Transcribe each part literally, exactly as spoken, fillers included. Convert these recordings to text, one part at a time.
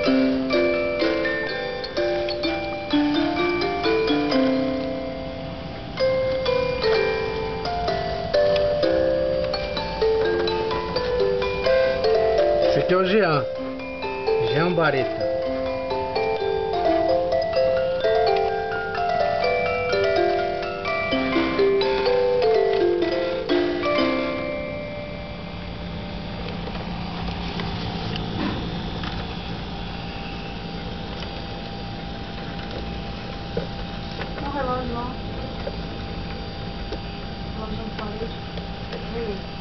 Esse aqui é o Jean, Jean Bareta. O relógio lá. O relógio na parede. Beleza.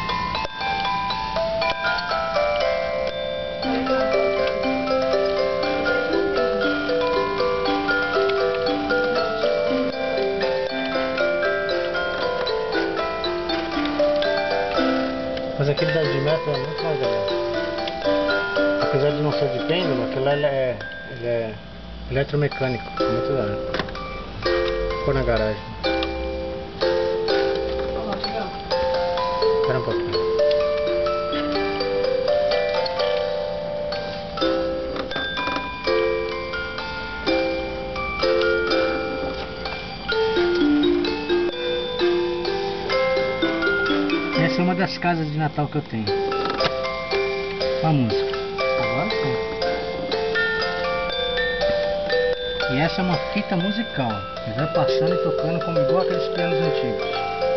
Mas aquele da Dimetro é muito mais legal. Apesar de não ser de pêndulo, aquele lá ele é, ele é eletromecânico, é muito da hora. Ficou na garagem. Espera um pouquinho. Essa é uma das casas de Natal que eu tenho. Olha a música. Agora sim. E essa é uma fita musical. Ele vai passando e tocando como igual aqueles pianos antigos.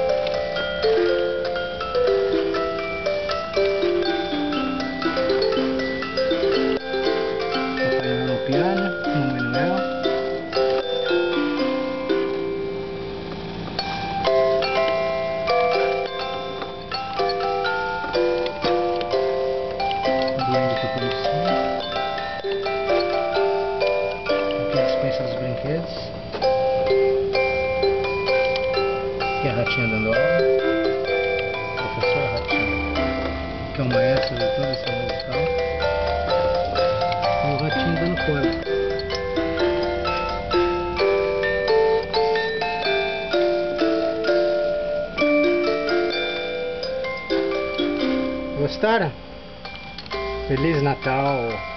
Papai Noel no piano, Mamãe Noel. Os brinquedos. Aqui é a Ratinha dando aula. Professor Ratinho. Que é o maestro de tudo isso musical. E o Ratinho dando corda. Gostaram? Feliz Natal!